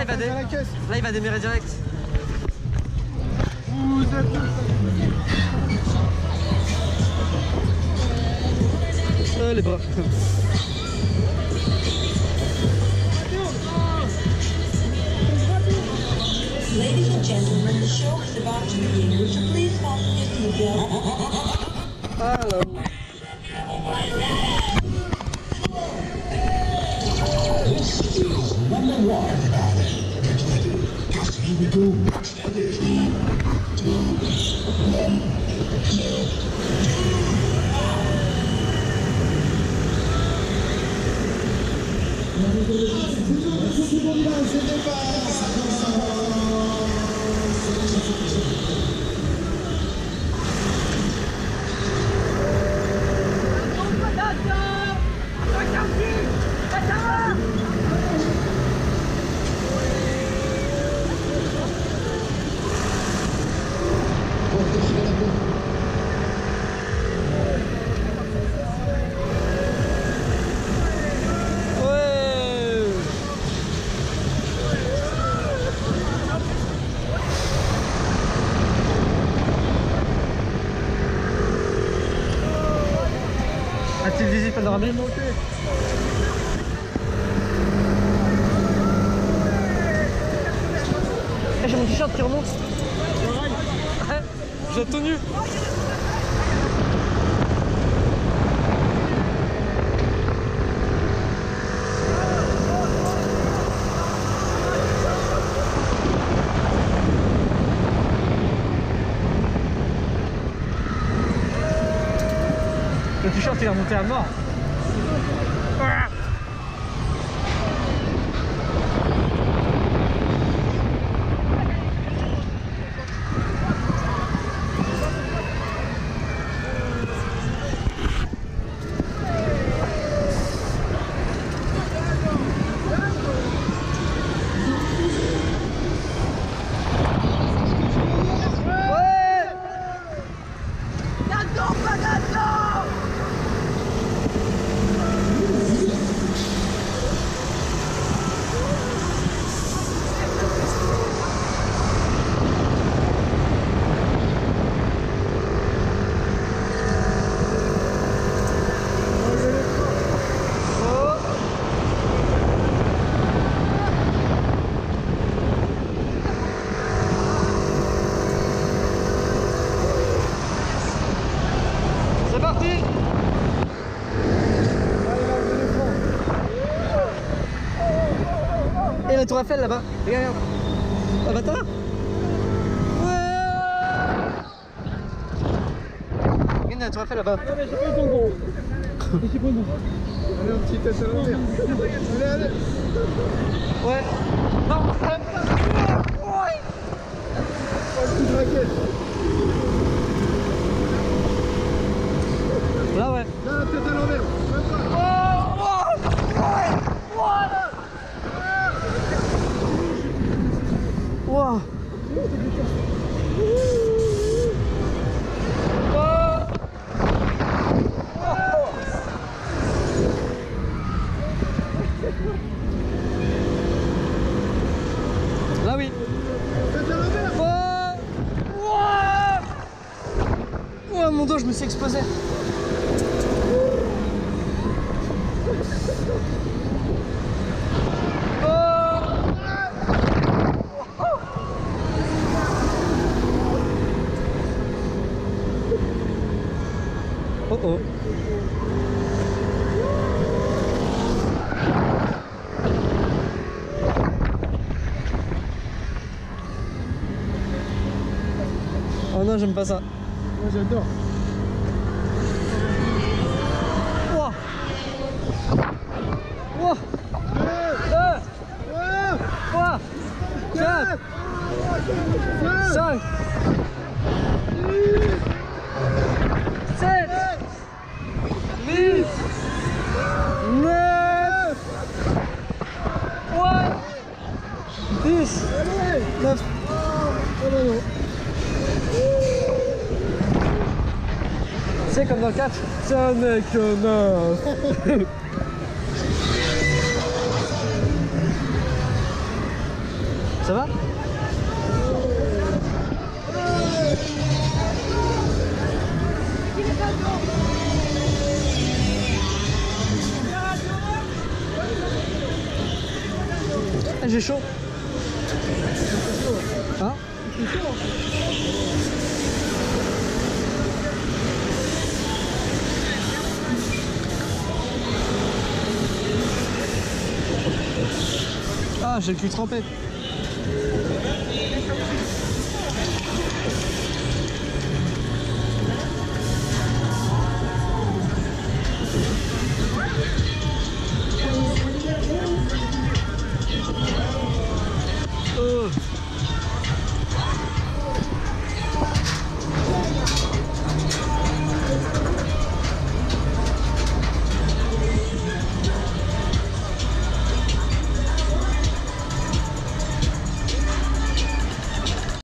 il va démarrer direct. Les bras. Ladies and gentlemen, the show is about to begin. Would you please fasten your seatbelt? Hello. This is number 1. Just here we go. A-t-il visite panoramique? J'ai mon t-shirt qui remonte. J'ai tout nu. Le t-shirt il est remonté à mort. C'est parti. Et la tour Eiffel là-bas, regarde, ah bah t'as. Regarde la tour Eiffel là-bas. Ah mais j'ai pas eu ton gros. J'ai pas eu ton gros. Allez un petit test à l'envers. Allez, allez. Ouais. Non. Ouais. Un coup de raquette. Là ouais. Là la tête à l'envers. Wow. Là oui. Tête à l'envers. Oh mon dos, je me suis explosé. Oh oh. Oh non, j'aime pas ça. Moi j'adore. Wow. Wow. 2, 3, 4, 5, 7, 8, 9, 10, 9. C'est comme dans le catch, ça n'est que 9. Ça va? Ah, j'ai chaud. Hein? Ah, j'ai le cul trempé. Oh.